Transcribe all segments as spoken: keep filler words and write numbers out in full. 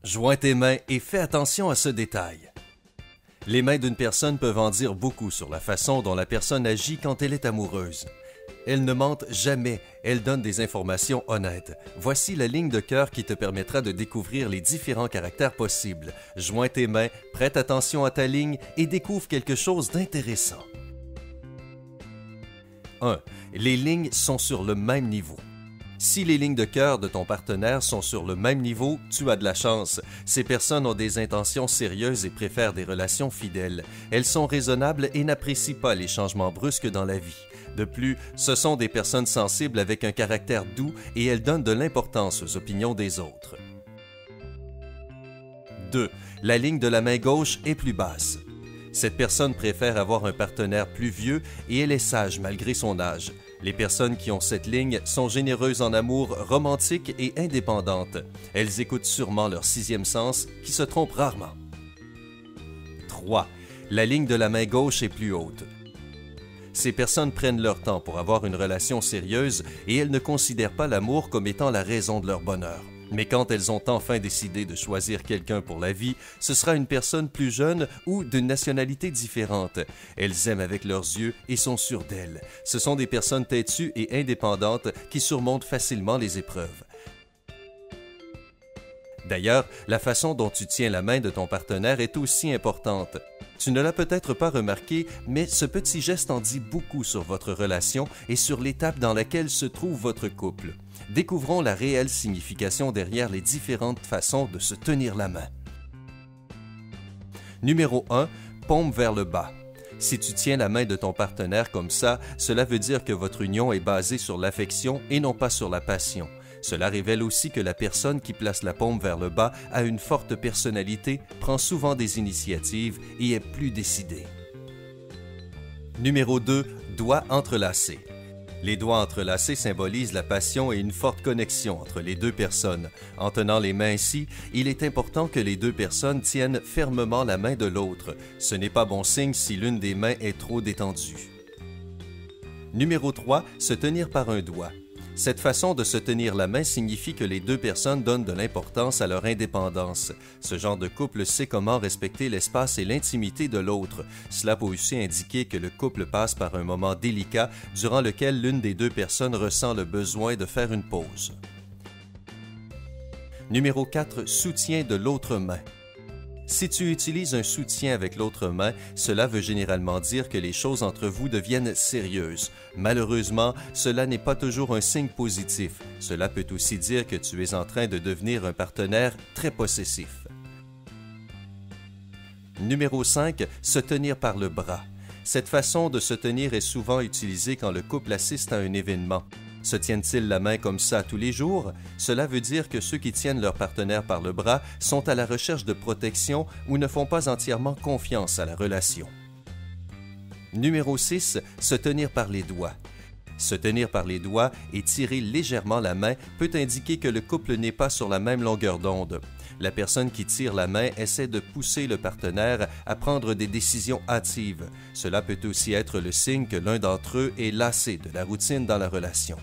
Joins tes mains et fais attention à ce détail. Les mains d'une personne peuvent en dire beaucoup sur la façon dont la personne agit quand elle est amoureuse. Elles ne mentent jamais, elles donnent des informations honnêtes. Voici la ligne de cœur qui te permettra de découvrir les différents caractères possibles. Joins tes mains, prête attention à ta ligne et découvre quelque chose d'intéressant. un. Les lignes sont sur le même niveau. Si les lignes de cœur de ton partenaire sont sur le même niveau, tu as de la chance. Ces personnes ont des intentions sérieuses et préfèrent des relations fidèles. Elles sont raisonnables et n'apprécient pas les changements brusques dans la vie. De plus, ce sont des personnes sensibles avec un caractère doux et elles donnent de l'importance aux opinions des autres. deux. La ligne de la main gauche est plus basse. Cette personne préfère avoir un partenaire plus vieux et elle est sage malgré son âge. Les personnes qui ont cette ligne sont généreuses en amour, romantiques et indépendantes. Elles écoutent sûrement leur sixième sens, qui se trompe rarement. trois. La ligne de la main gauche est plus haute. Ces personnes prennent leur temps pour avoir une relation sérieuse et elles ne considèrent pas l'amour comme étant la raison de leur bonheur. Mais quand elles ont enfin décidé de choisir quelqu'un pour la vie, ce sera une personne plus jeune ou d'une nationalité différente. Elles aiment avec leurs yeux et sont sûres d'elles. Ce sont des personnes têtues et indépendantes qui surmontent facilement les épreuves. D'ailleurs, la façon dont tu tiens la main de ton partenaire est aussi importante. Tu ne l'as peut-être pas remarqué, mais ce petit geste en dit beaucoup sur votre relation et sur l'étape dans laquelle se trouve votre couple. Découvrons la réelle signification derrière les différentes façons de se tenir la main. Numéro un. Paume vers le bas. Si tu tiens la main de ton partenaire comme ça, cela veut dire que votre union est basée sur l'affection et non pas sur la passion. Cela révèle aussi que la personne qui place la paume vers le bas a une forte personnalité, prend souvent des initiatives et est plus décidée. Numéro deux. Doigts entrelacés. Les doigts entrelacés symbolisent la passion et une forte connexion entre les deux personnes. En tenant les mains ainsi, il est important que les deux personnes tiennent fermement la main de l'autre. Ce n'est pas bon signe si l'une des mains est trop détendue. Numéro trois. Se tenir par un doigt. Cette façon de se tenir la main signifie que les deux personnes donnent de l'importance à leur indépendance. Ce genre de couple sait comment respecter l'espace et l'intimité de l'autre. Cela peut aussi indiquer que le couple passe par un moment délicat durant lequel l'une des deux personnes ressent le besoin de faire une pause. Numéro quatre. Soutien de l'autre main. Si tu utilises un soutien avec l'autre main, cela veut généralement dire que les choses entre vous deviennent sérieuses. Malheureusement, cela n'est pas toujours un signe positif. Cela peut aussi dire que tu es en train de devenir un partenaire très possessif. Numéro cinq. Se tenir par le bras. Cette façon de se tenir est souvent utilisée quand le couple assiste à un événement. Se tiennent-ils la main comme ça tous les jours? Cela veut dire que ceux qui tiennent leur partenaire par le bras sont à la recherche de protection ou ne font pas entièrement confiance à la relation. Numéro six. Se tenir par les doigts. Se tenir par les doigts et tirer légèrement la main peut indiquer que le couple n'est pas sur la même longueur d'onde. La personne qui tire la main essaie de pousser le partenaire à prendre des décisions hâtives. Cela peut aussi être le signe que l'un d'entre eux est lassé de la routine dans la relation.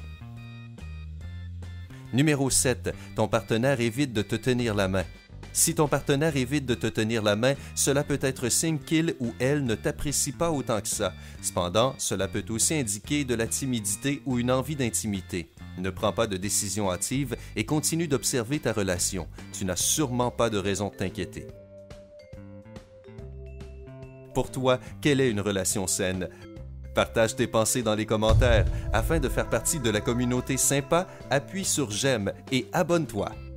Numéro sept. Ton partenaire évite de te tenir la main. Si ton partenaire évite de te tenir la main, cela peut être signe qu'il ou elle ne t'apprécie pas autant que ça. Cependant, cela peut aussi indiquer de la timidité ou une envie d'intimité. Ne prends pas de décision hâtive et continue d'observer ta relation. Tu n'as sûrement pas de raison de t'inquiéter. Pour toi, quelle est une relation saine? Partage tes pensées dans les commentaires. Afin de faire partie de la communauté sympa, appuie sur j'aime et abonne-toi.